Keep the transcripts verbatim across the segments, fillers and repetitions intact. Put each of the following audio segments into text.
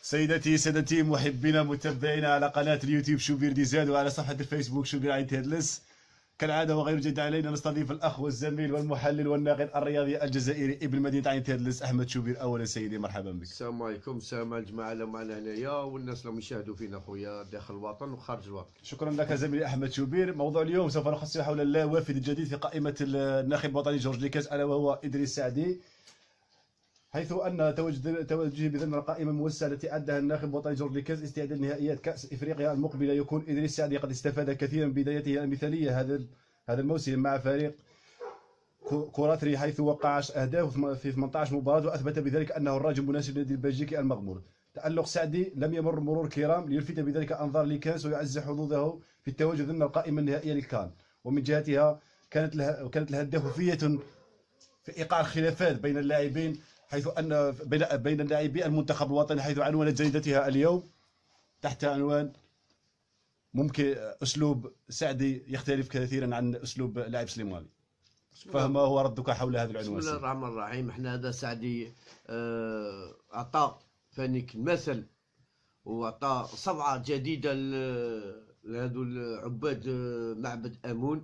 سيدتي سادتي محبينا متابعينا على قناة اليوتيوب شوبير ديزاد وعلى صفحة الفيسبوك شوبير عين تهدلس. كالعادة وغير جد علينا نستضيف الأخ والزميل والمحلل والناقد الرياضي الجزائري ابن مدينة عين تهدلس أحمد شوبير. أولا سيدي مرحبا بك. السلام عليكم، السلام على الجماعة اللي معنا هنايا والناس اللي يشاهدوا فينا خويا داخل الوطن وخارج الوطن. شكرا لك زميلي أحمد شوبير. موضوع اليوم سوف نخصصه حول الوافد الجديد في قائمة الناخب الوطني جورج ليكاس ألا وهو إدريس سعدي، حيث ان تواجد توجه بضمن القائمه الموسعه التي اعدها الناخب الوطني جورج ليكاس استعداد نهائيات كاس افريقيا المقبله، يكون ادريس سعدي قد استفاد كثيرا من بدايته المثاليه هذا هذا الموسم مع فريق كوراتري، حيث وقع اهداف في ثمانية عشر مباراه واثبت بذلك انه الراجل مناسب للنادي البلجيكي المغمور. تألق سعدي لم يمر مرور كرام ليلفت بذلك انظار ليكاس ويعزز حظوظه في التواجد ضمن القائمه النهائيه للكان. ومن جهتها كانت لها كانت لها دافعيه في ايقاع الخلافات بين اللاعبين، حيث ان بين بين لاعبي المنتخب الوطني، حيث عنونت جريدتها اليوم تحت عنوان ممكن اسلوب سعدي يختلف كثيرا عن اسلوب لاعب سليماني. فما هو ردك حول هذا العنوان؟ بسم الله الرحمن الرحيم. احنا هذا سعدي اعطى فانيك المثل واعطى صبعه جديده لهذو العباد معبد امون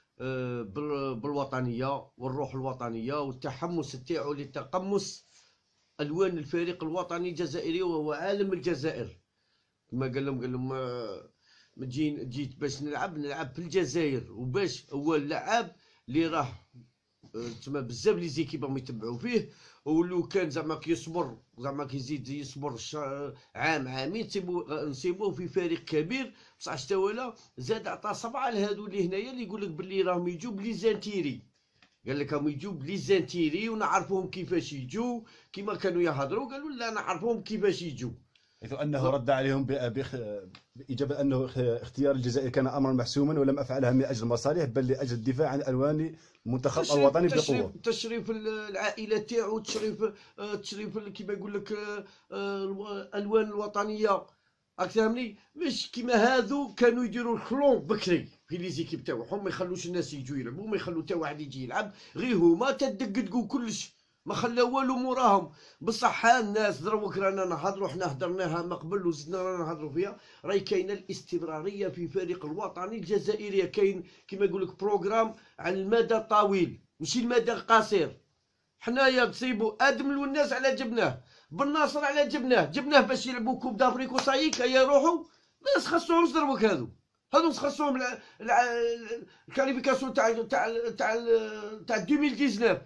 بالوطنيه والروح الوطنيه والتحمس تاعو لتقمص الوان الفريق الوطني الجزائري وهو عالم الجزائر. كما قال لهم قال لهم تجي جيت باش نلعب نلعب في الجزائر، وباش هو اللعاب اللي راه تما بزاف لي زيكيب راهم يتبعوا فيه، ولو كان زعما كيصبر زعما كيزيد يصبر عام عامين نسيبوه نسيبوه في فريق كبير. بصح شتاولا زاد عطى صبعه لهادو اللي هنايا اللي يقول لك باللي راهم يجوا بلي زانتيري، قال لك راهم يجوا بلي زانتيري ونعرفوهم كيفاش يجوا، كيما كانوا يهضروا قالوا لا نعرفوهم كيفاش يجوا، حيث انه رد عليهم باجابه انه اختيار الجزائر كان امرا محسوما ولم افعلها من اجل المصالح بل لاجل الدفاع عن الوان المنتخب تشريف الوطني تشريف بقوه. تشريف العائله تاعو، تشريف تشريف كيما يقول لك الالوان الوطنيه. راك فاهمني؟ مش كيما هادو كانوا يديروا الكلون بكري في لي زيكيب تاعهم، ما يخلوش الناس يجوا يلعبوا، ما يخلوا حتى واحد يجي يلعب، غير هما تدقدقوا كلش ما خلاو والو موراهم. بصح الناس دروك رانا نهضروا، حنا هضرناها من قبل وزدنا رانا نهضروا فيها، راهي كاينه الاستمراريه في فريق الوطني الجزائري، كاين كيما يقول لك بروغرام على المدى الطويل ماشي المدى القصير. حنايا تصيبوا ادم والناس على جبناه، بالناصر على جبناه جبناه باش يلعبوا كوب دافريك وصايك هيا يروحوا، ما خصهمش دروك هادو هادو خصهم الكاليفيكاسيون تاع تاع تاع تاع ألفين وتسعطاش،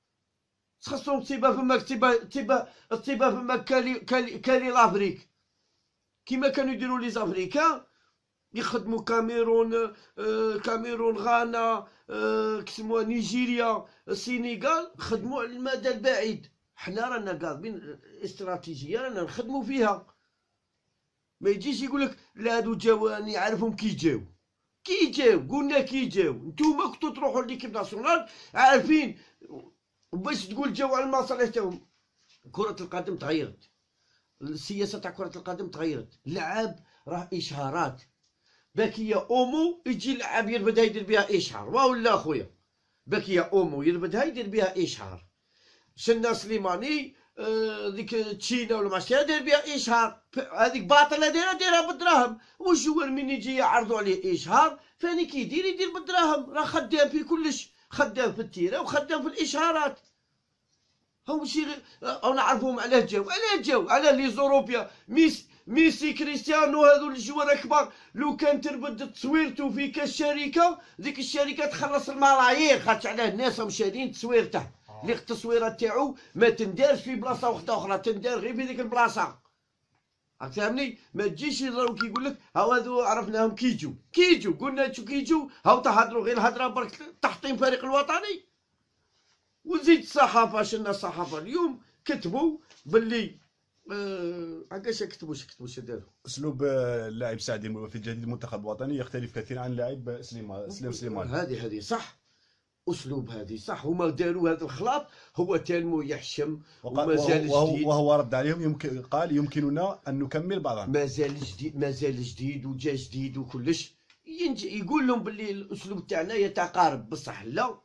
خاصهم تصيبها فما تصيبها تصيبها تصيبها فما كالي كالي كالي لافريك كيما كانوا يديروا لي زافريكان يخدموا كاميرون آه كاميرون غانا آه كسموها نيجيريا السنغال، خدموا على المدى البعيد. حنا رانا قاضبين استراتيجيه رانا نخدموا فيها، ما يجيش يقول لك لا هادو جاو راني عارفهم كي جاو كي جاو قلنا كي جاو نتوما كنتو تروحوا ليكيب ناسيونال عارفين، وباش تقول جاو على المصالح تاعهم. كرة القدم تغيرت، السياسة تاع كرة القدم تغيرت، اللعاب راه إشهارات، باكية أومو يجي لعاب يربدها يدير بها إشهار، ولا خويا باكية أومو يربدها يدير بها إشهار. شنا سليماني آه ديك تشينا ولا ماشي داير بها إشهار، هذيك باطلة دايرها دايرها بالدراهم، والجوار من يجي يعرضوا عليه إشهار فاني كيدير يدير بالدراهم، راه خدام في كلش، خدام في التيره وخدام في الاشهارات. هو ماشي او نعرفوهم علاه جاو علاه جاو علاه لي زوروبيا ميسي ميسي كريستيانو هذو الجوار كبار، لو كان تربد تصويرته في كاس شركه ديك الشركه تخلص الملايير، خاطش علاه الناس راهم شادين تصويرته اللي التصويرات تاعو ما تندارش في بلاصه وحده اخرى، تندار غير في ديك البلاصه. راك فاهمني؟ ما تجيش يضربوك يقول لك هاو هذو عرفناهم كيجوا كيجوا قلنا شو كيجوا، هاو تهضروا غير الهضره برك تحطيم فريق الوطني. وزيد الصحافه، شنا الصحافه اليوم كتبوا باللي هكاش أه... كتبوا كتبوا شو داروا. اسلوب اللاعب سعدي في الجديد المنتخب الوطني يختلف كثيرا عن اللاعب سليمان سليم سليمان. هذه هذه صح، اسلوب هذه صح، هما داروا هذا الخلاط، هو تالمو يحشم ومازال جديد، وهو رد عليهم يمكن قال يمكننا ان نكمل بعضها، مازال جديد مازال جديد وجا جديد وكلش. يقول لهم باللي الاسلوب تاعنا يتقارب، بصح لا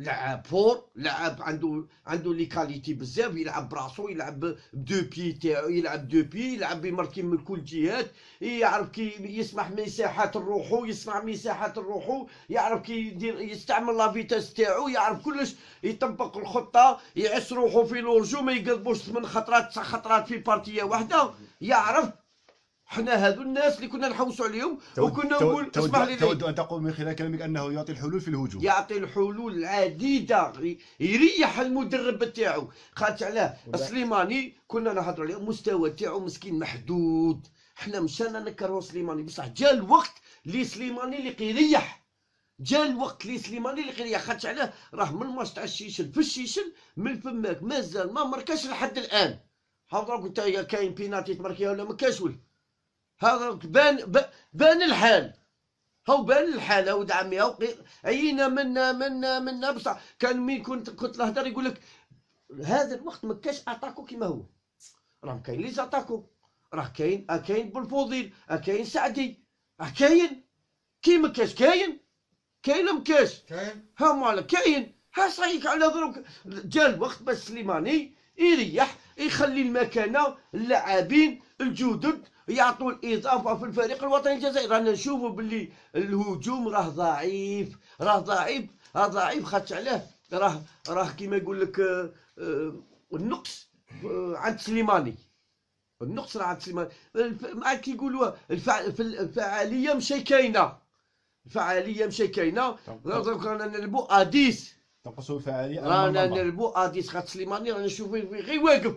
لعاب فور، لعاب عنده عنده لي كاليتي بزاف، يلعب براسو، يلعب بدو بي تاعو، يلعب دو بي، يلعب بماركي من كل جهات، يعرف كي يسمح مساحات لروحو، يسمع مساحات لروحو، يعرف كي يدير يستعمل لا فيتاس تاعو، يعرف كلش، يطبق الخطه، يعس روحو في لورجو، ما يقلبوش ثمان خطرات تسع خطرات في بارتيه واحده، يعرف. حنا هذو الناس اللي كنا نحوسوا عليهم وكنا نقول اسمح لي تود ان تقول من خلال كلامك انه يعطي الحلول في الهجوم، يعطي الحلول العديده، يريح المدرب تاعو. خاطر علاه سليماني كنا نهضروا عليه المستوى تاعو مسكين محدود، حنا مشانا نكرهوا سليماني، بصح جا الوقت اللي سليماني اللي كيريح، جا الوقت اللي سليماني اللي كيريح. خاطر علاه راه من الماتش تاع الشيشل في الشيشل من فماك مازال ما مركاش لحد الان. حاضرك انت كاين بيناتي تمركيها ولا ما كاش ولا هذا بان بان الحال، هاو بان الحال ولد عمي، هاو عينا منا منا منا بصح كان مين كنت كنت نهضر يقول لك هذا الوقت ما كاش اتاكو كيما هو، راه كاين لي زاتاكو، راه كاين كاين بولفوضيل، كاين سعدي، راه كاين كي ما كاش كاين كاين ما كاش كاين ها مالا كاين. ها صايك على دروك جا الوقت باش سليماني يريح، يخلي المكانه اللاعبين الجدد يعطوا الاضافه في الفريق الوطني الجزائري. رانا نشوفوا باللي الهجوم راه ضعيف، راه ضعيف، راه ضعيف. خاطر علاه راه راه كيما يقول لك آه آه النقص آه عند سليماني، النقص راه عند سليماني. مع كيقولوا الفعاليه مشي كاينه، الفعاليه مشي كاينه. رانا نلعبوا اديس، تنقصوا الفعاليه، رانا نلعبوا اديس. خاطر سليماني رانا نشوفوا غير واقف.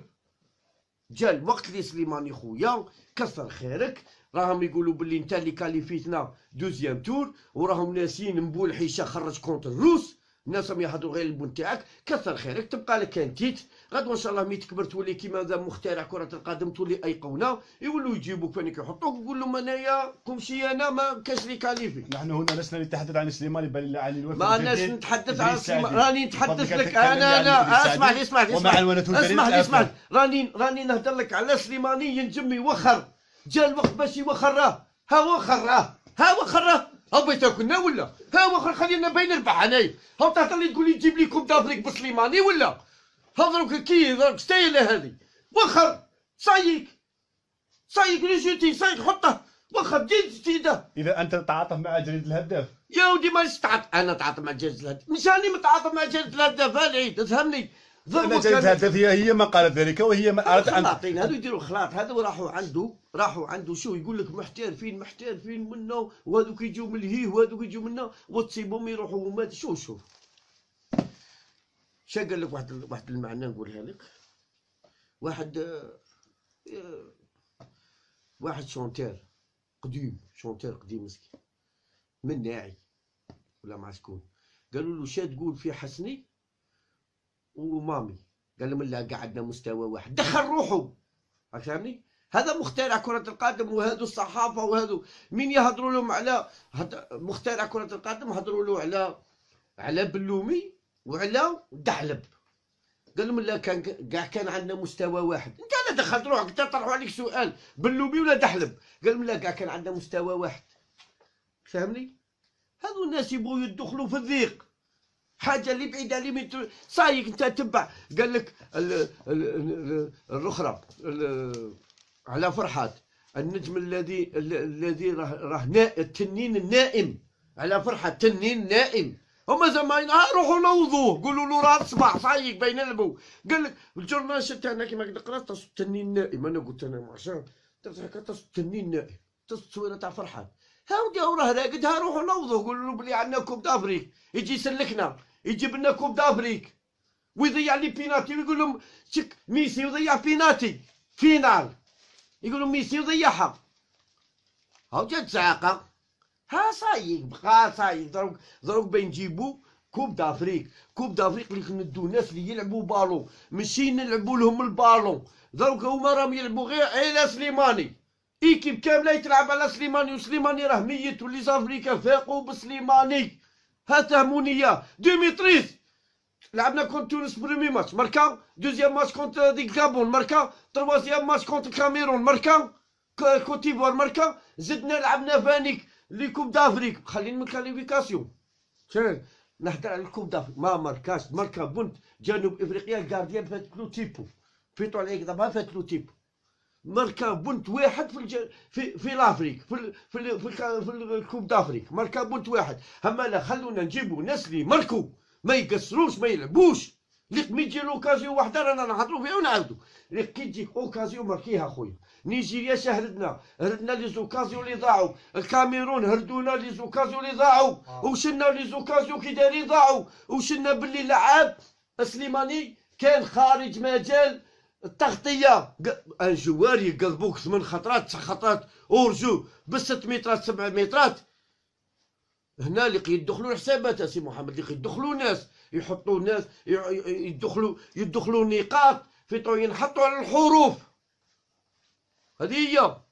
جا الوقت اللي سليماني خويا كثر خيرك، راهم يقولوا باللي انت اللي كاليفيتنا دوزيام تور، وراهم ناسين مبول حيشه خرج كونتر الروس، الناس راهم يحضروا غير البن تاعك. كثر خيرك، تبقى لك كان تيت غدوه ان شاء الله مي تكبر تولي كيما ذا مخترع كره القدم، تولي ايقونه، يولوا يجيبوك فين يحطوك ويقول لهم انايا كومشي انا ما كاش لي كاليفي. نحن هنا لسنا نتحدث عن سليماني بل عن الوفد، ما اناش نتحدث عن سليماني، راني نتحدث لك انا انا اسمع لي اسمع لي اسمع لي اسمع لي اسمع لي راني راني نهضر لك على سليماني ينجم يوخر. جا الوقت باش يوخراه، ها وخراه، ها وخراه، ها بغيت كنا ولا ها وخر، خلينا بين البح انايا. ها تهضر لي تقول لي تجيب لي كوب دافريك بسليماني ولا ها دروك كي دروك ستايله هذه وخر صايك صايك لي جوتي صايك حطه وخر جيد جديده. اذا انت تتعاطف مع جريده الهداف يا ودي ما نتعاطف، انا نتعاطف مع جريده الهداف، مش راني متعاطف مع جريده الهداف العيد تفهمني. جريده الهداف هي هي ما قالت ذلك، وهي ما اردت ان خلاطين هذو يديروا خلاط، هذو راحوا عنده راحوا عنده شو يقول لك محترفين محترفين منا، وهذوك يجوا من الهيه وهذوك يجوا منا، وتصيبهم يروحوا هما شو شوف. شا قال لك واحد واحد المعنى نقولها لك، واحد آه واحد شونتير قديم، شونتير قديم مسكين من ناعي ولا مع شكون، قالوا له شا تقول في حسني ومامي، قال لهم لا قعدنا مستوى واحد، دخل روحه. راك فاهمني؟ هذا مخترع كرة القدم، وهذو الصحافة وهذو مين يهضروا لهم على مخترع كرة القدم، هضروا له على على بلومي وعلى دحلب. قال لهم لا كان كاع كان عندنا مستوى واحد. انت لا دخلت روحك، انت طرحوا عليك سؤال بلومي ولا دحلب، قال لهم لا كاع كان عندنا مستوى واحد. فهمني؟ هذو الناس يبغوا يدخلوا في الضيق، حاجه اللي بعيده اللي من صايك انت تبع. قال لك الاخرى على فرحات النجم الذي الذي راه راه التنين النائم، على فرحه التنين نائم. هما زمان روحوا نوضوه قولوا له راه صباح صايك بين البو. قال لك الجورنال تاعنا كيما قرات تص التنين نائم، انا قلت انا معشر تضحك تص التنين نائم، تص التصويره تاع فرحات. ها ودي راه راقد، ها روحوا نوضوه قولوا له بلي عندنا كوب دافريك، يجي يسلكنا يجيب لنا كوب دافريك ويضيع لي بيناتي، ويقول لهم شك ميسي يضيع بيناتي فينال، يقول لهم ميسي يضيعها. هاو جات زعاقه، ها صايق بقى صايق دروك دروك بين نجيبو كوب دافريك، كوب دافريك اللي ندو ناس اللي يلعبوا بالون ماشي نلعبوا لهم البالون. دروك هما راهم يلعبوا غير على سليماني، ايكيب كامله يتلعب على سليماني، وسليماني راه ميت ولي زافريكا فاقوا بسليماني. ها فهموني اياه. ديميتريس لعبنا كونت تونس بريمي ماتش ماركا، دوزيام ماتش كونت ديك غابون ماركا، تروازيام ماتش كونت الكاميرون ماركا، كوتيفوار ماركا، زدنا لعبنا فانيك لي كوب دافريك، خلينا من كاليفيكاسيون. نهضر على الكوب دافريك ما ماركاش، ماركا بنت جنوب افريقيا الكارديان فاتلو تيبو فيتو عليك دابا فاتلو تيبو ماركا بنت واحد في الج... في في لافريك في ال... في ال... في, ال... في الكوب دافريك ماركا بنت واحد. اما لا خلونا نجيبوا ناس اللي ماركو ما يقصروش ما يلعبوش اللي مي تجي لوكازيون وحده رانا نهضروا فيها ونعاودوا اللي كي تجيك اوكازيون ماركيها خويا. نيجيريا شهدنا هردنا لي زوكازيون اللي ضاعوا، الكاميرون هردونا لي زوكازيون اللي ضاعوا وشلنا لي زوكازيون كي دايرين ضاعوا وشلنا باللي لعاب سليماني كان خارج مجال التغطيه ان جوار يقلبوك ثمان خطرات تسع خطرات اورجو بست مترات سبع مترات. هنا اللي يدخلوا الحسابات اسي محمد اللي يدخلوا ناس يحطوا ناس يدخلوا يدخلوا نقاط في طو ينحطوا على الحروف. هذه هي